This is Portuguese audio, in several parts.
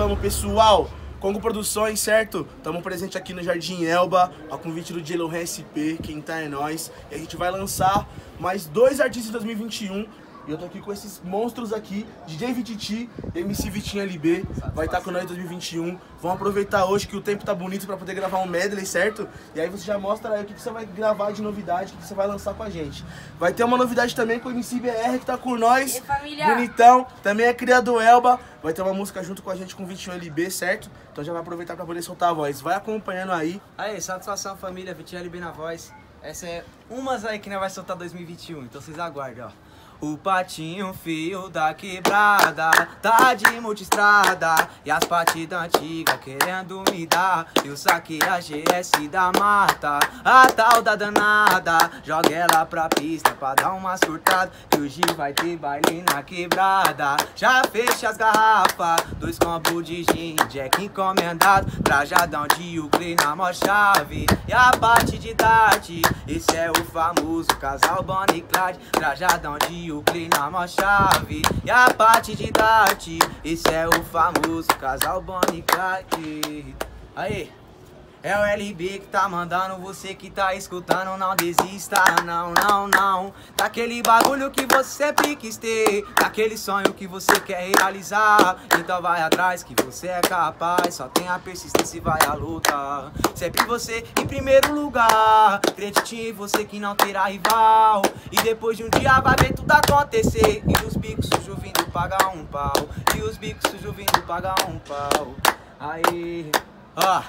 vamos, pessoal! Congo Produções, certo? Estamos presentes aqui no Jardim Elba, a convite do J-Lo SP, quem tá é nós. E a gente vai lançar mais 2 artistas em 2021. E eu tô aqui com esses monstros aqui, DJ Vititi, MC Vitinho LB, vai estar com nós em 2021. Vamos aproveitar hoje que o tempo tá bonito pra poder gravar um medley, certo? E aí você já mostra aí o que você vai gravar de novidade, o que você vai lançar com a gente. Vai ter uma novidade também com o MC BR que tá com nós, bonitão, também é cria do Elba. Vai ter uma música junto com a gente com o Vitinho LB, certo? Então já vai aproveitar pra poder soltar a voz. Vai acompanhando aí. Aí, satisfação família, Vitinho LB na voz. Essa é umas aí que nós vai soltar 2021, então vocês aguardem, ó. O patinho fio da quebrada tá de multistrada e as partidas antigas querendo me dar. Eu saquei a GS da mata, a tal da danada. Joga ela pra pista pra dar uma surtada, que hoje vai ter baile na quebrada. Já fecha as garrafas, 2 combos de gin, Jack encomendado, trajadão de Uclei na mó chave. E a parte de tarde, esse é o famoso casal Bonnie e Clyde, trajadão de Uclei na mó chave. E a parte de Dart, esse é o famoso casal Bonnie e Clyde. Aí, é o LB que tá mandando, você que tá escutando, não desista, não, não, não. Daquele bagulho que você sempre quis ter, daquele sonho que você quer realizar. Então vai atrás que você é capaz, só tem a persistência e vai à luta. Sempre você em primeiro lugar, acredite em você que não terá rival. E depois de um dia vai ver tudo acontecer, e os bicos sujos vindo pagar um pau, e os bicos sujos vindo pagar um pau. Aí, ó,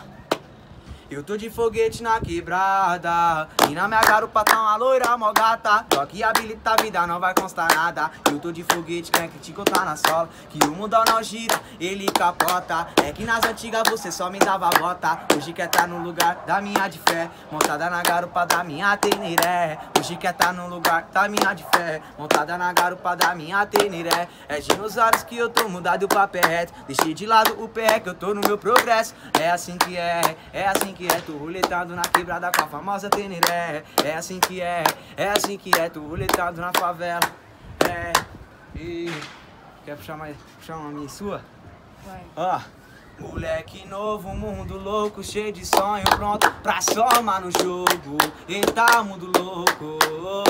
eu tô de foguete na quebrada e na minha garupa tá uma loira mó gata. Só que habilita a vida, não vai constar nada. Eu tô de foguete, quem critica tá na sola, que o mundo não gira, ele capota. É que nas antigas você só me dava bota, hoje quer tá no lugar da minha de fé, montada na garupa da minha Teneré. Hoje quer tá no lugar da minha de fé, montada na garupa da minha Teneré. É dinossauros que eu tô mudado o papel reto, deixei de lado o pé que eu tô no meu progresso. É assim que é assim que é, tô roletado na quebrada com a famosa Teneré. É assim que é assim que é, tô roletado na favela. É, e quer puxar uma minha sua? Vai. Ó, moleque novo, mundo louco, cheio de sonho, pronto pra somar no jogo. Eita, mundo louco.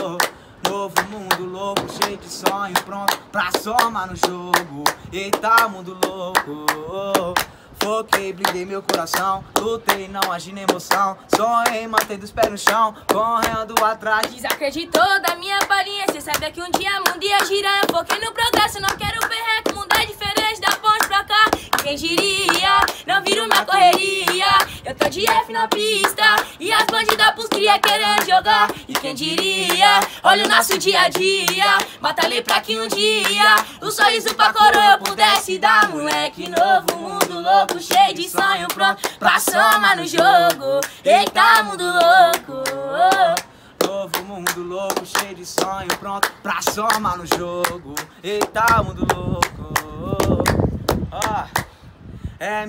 Novo mundo louco, cheio de sonho, pronto pra somar no jogo. Eita, mundo louco. Foquei, blindei meu coração, lutei, não agi na emoção, sonhei, mantendo os pés no chão, correndo atrás. Desacreditou da minha palhinha, cê sabia que um dia o mundo ia girar. Eu foquei no progresso, não quero perreco, mundo é diferente da ponte pra cá. Quem diria, não viro minha correria, eu tô de F na pista e as bandidas pros cria querendo jogar. E quem diria, olha o nosso dia a dia, batalhei pra que um dia o sorriso pra coroa eu pudesse dar. Moleque novo, mundo louco, cheio de sonho, pronto pra somar no jogo. Eita, mundo louco. Novo mundo louco, cheio de sonho, pronto pra somar no jogo. Eita, mundo louco. Ó, é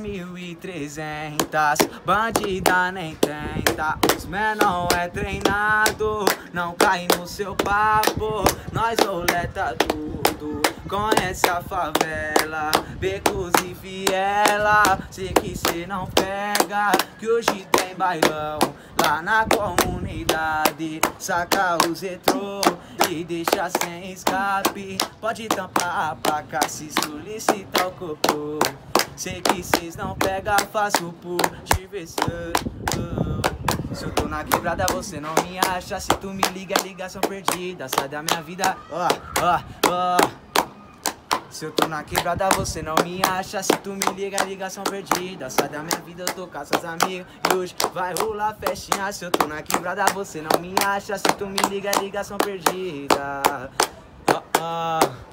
1.300, bandida nem tenta. Os menor é treinado, não cai no seu papo. Nós roleta tudo, conhece a favela, becos e viela. Sei que cê não pega, que hoje tem bailão lá na comunidade. Saca os retrô e deixa sem escape. Pode tampar a placa se solicitar o cocô. Sei que cês não pega, faço por diversão. Se eu tô na quebrada você não me acha, se tu me liga é ligação perdida, sai da minha vida, Se eu tô na quebrada você não me acha, se tu me liga é ligação perdida, sai da minha vida, eu tô com essas amigas e hoje vai rolar festinha. Se eu tô na quebrada você não me acha, se tu me liga é ligação perdida.